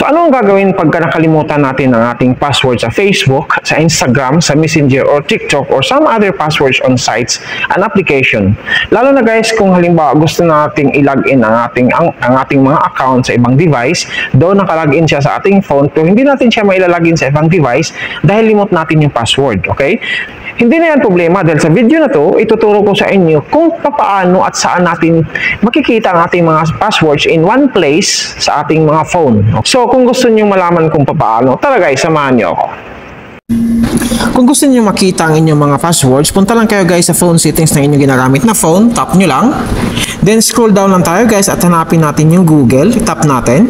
So ano ang gagawin pagka nakalimutan natin ang ating password sa Facebook, sa Instagram, sa Messenger or TikTok or some other passwords on sites and application? Lalo na guys kung halimbawa gusto nating i-login ang ating mga account sa ibang device, though naka-login siya sa ating phone, pero hindi natin siya mailalagin sa ibang device dahil limot natin yung password, okay? Hindi na yan problema dahil sa video na to, ituturo ko sa inyo kung paano at saan natin makikita ang ating mga passwords in one place sa ating mga phone. So, kung gusto niyo malaman kung paano, tara guys, samahan niyo ako. Kung gusto niyo makita ang inyong mga passwords, punta lang kayo guys sa phone settings na inyong ginagamit na phone, tap nyo lang. Then, scroll down lang tayo guys at hanapin natin yung Google, tap natin.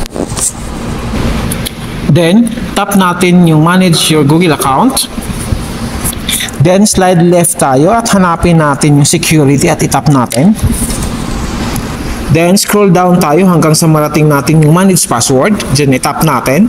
Then, tap natin yung manage your Google account. Then, slide left tayo at hanapin natin yung security at itap natin. Then, scroll down tayo hanggang sa marating natin yung manage password. Diyan, itap natin.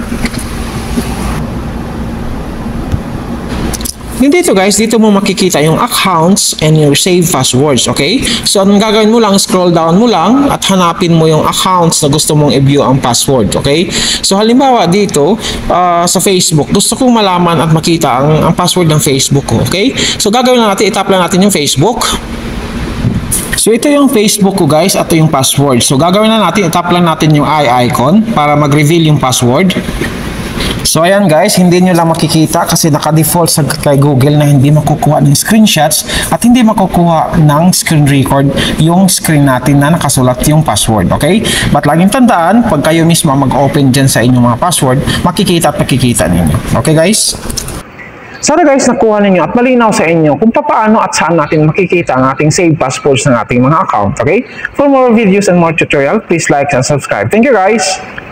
Dito guys, dito mo makikita yung accounts and your save passwords, okay? So, ang gagawin mo lang, scroll down mo lang at hanapin mo yung accounts na gusto mong i-view ang password, okay? So, halimbawa dito, sa Facebook, gusto kong malaman at makita ang password ng Facebook ko, okay? So, gagawin lang natin, itap lang natin yung Facebook. So, ito yung Facebook ko guys, ito yung password. So, gagawin na natin, itap lang natin yung eye icon para mag-reveal yung password. So ayan guys, hindi nyo lang makikita kasi naka-default sa kay Google na hindi makukuha ng screenshots at hindi makukuha ng screen record yung screen natin na nakasulat yung password, okay? But laging tandaan, pag kayo mismo mag-open dyan sa inyong mga password, makikita at makikita ninyo. Okay guys? Sana guys, nakuha ninyo at malinaw sa inyo kung paano at saan natin makikita ang ating save passwords ng ating mga account, okay? For more videos and more tutorial, please like and subscribe. Thank you guys!